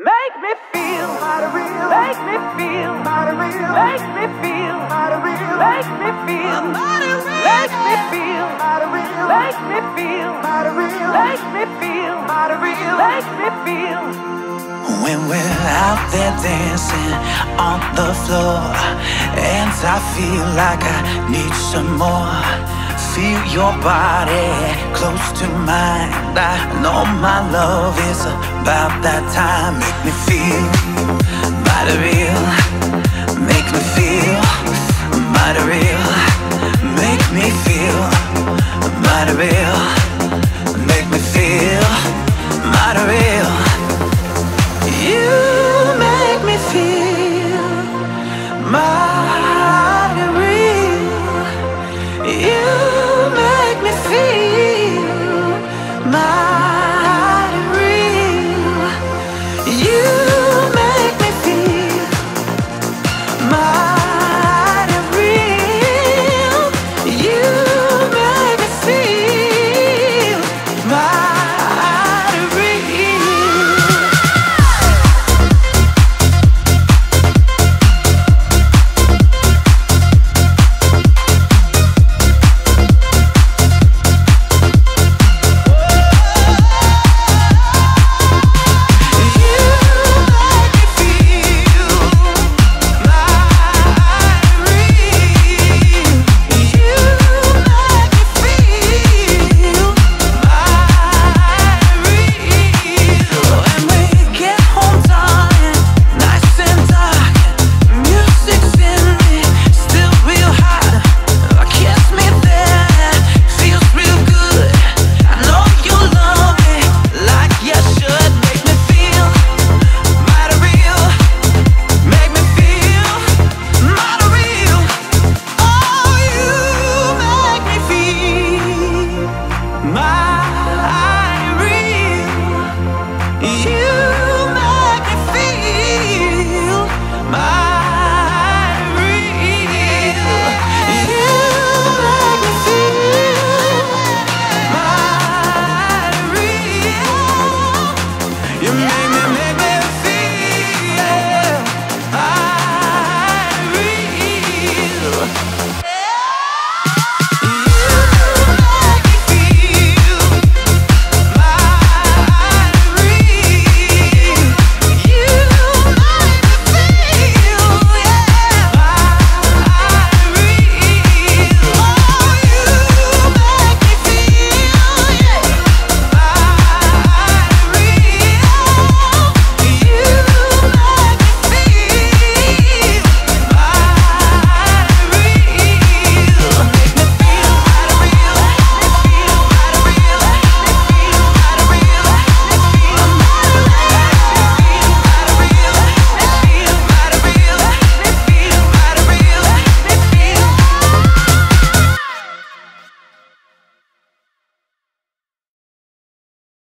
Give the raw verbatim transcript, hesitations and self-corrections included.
Make me feel, make me feel, make me feel, make me feel, make me feel, make me feel, make me feel, make me feel. When we're out there dancing on the floor, and I feel like I need some more. Feel your body close to mine. I know my love is about that time. Make me feel mighty real. Make me feel mighty real. Make me feel mighty real.